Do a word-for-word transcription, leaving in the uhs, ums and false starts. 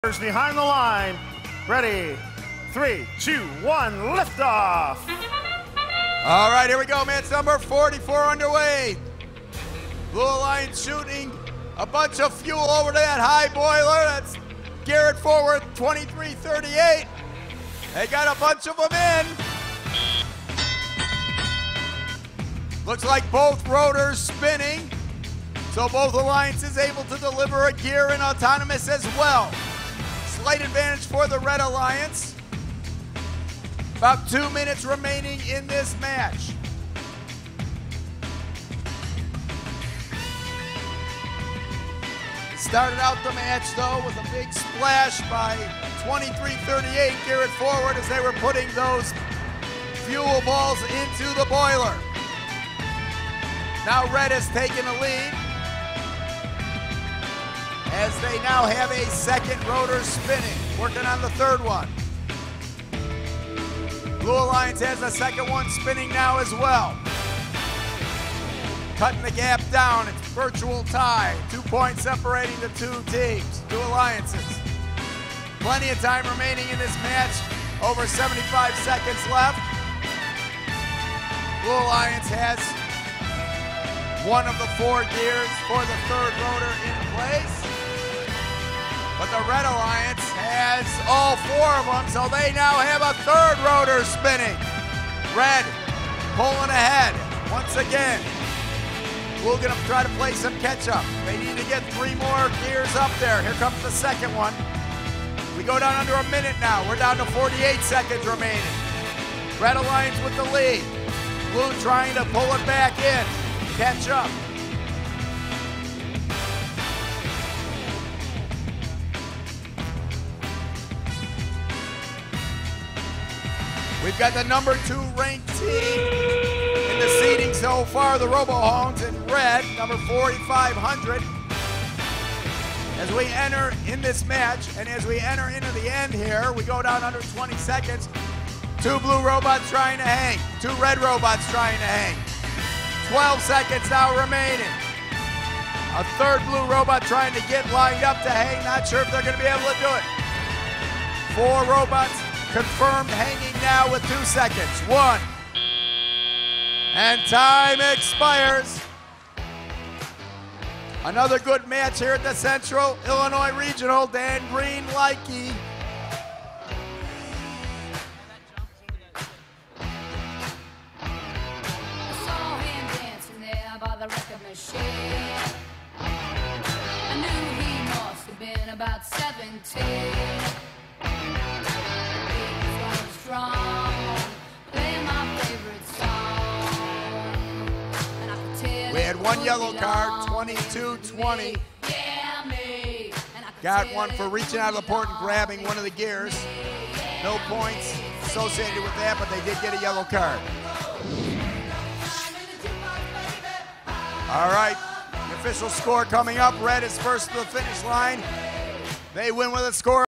Behind the line. Ready. Three, two, one, liftoff. All right, here we go. Match number forty-four underway. Blue Alliance shooting a bunch of fuel over to that high boiler. That's Garrett Forward, twenty-three thirty-eight. They got a bunch of them in. Looks like both rotors spinning. So both alliances able to deliver a gear and autonomous as well. Slight advantage for the Red Alliance. About two minutes remaining in this match. Started out the match though with a big splash by twenty-three thirty-eight Garrett Forward as they were putting those fuel balls into the boiler. Now Red has taken a lead as they now have a second rotor spinning, working on the third one. Blue Alliance has a second one spinning now as well. Cutting the gap down, it's virtual tie. Two points separating the two teams, two alliances. Plenty of time remaining in this match, over seventy-five seconds left. Blue Alliance has one of the four gears for the third rotor in place. But the Red Alliance has all four of them, so they now have a third rotor spinning. Red pulling ahead once again. We're gonna try to play some catch up. They need to get three more gears up there. Here comes the second one. We go down under a minute now. We're down to forty-eight seconds remaining. Red Alliance with the lead. Blue trying to pull it back in. Catch up. We've got the number two ranked team in the seeding so far, the Robohounds in red, number forty-five hundred. As we enter in this match, and as we enter into the end here, we go down under twenty seconds. Two blue robots trying to hang, two red robots trying to hang. twelve seconds now remaining. A third blue robot trying to get lined up to hang, not sure if they're gonna be able to do it. Four robots confirmed hanging now with two seconds. One. And time expires. Another good match here at the Central Illinois Regional. Dan Green, Likey. I saw him dancing there by the record machine. I knew he must have been about seventeen. We had one yellow card, twenty-two twenty. Got one for reaching out of the port and grabbing one of the gears. No points associated with that, but they did get a yellow card. All right, the official score coming up. Red is first to the finish line. They win with a score